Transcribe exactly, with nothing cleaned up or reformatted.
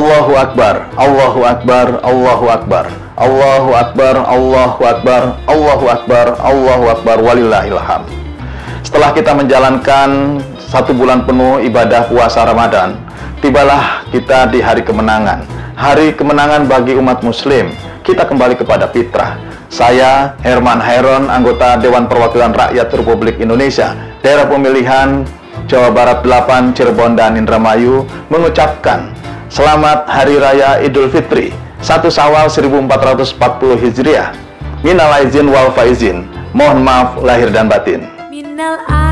Allahu Akbar, Allahu Akbar, Allahu Akbar, Allahu Akbar, Allahu Akbar, Allahu Akbar, Allahu Akbar, walillahilham. Setelah kita menjalankan satu bulan penuh ibadah puasa Ramadan, tibalah kita di hari kemenangan. Hari kemenangan bagi umat muslim. Kita kembali kepada fitrah. Saya, Herman Hairon, anggota Dewan Perwakilan Rakyat Republik Indonesia, daerah pemilihan Jawa Barat delapan, Cirebon dan Indramayu, mengucapkan selamat Hari Raya Idul Fitri satu Syawal seribu empat ratus empat puluh Hijriah. Minal aizin wal faizin. Mohon maaf lahir dan batin. Minal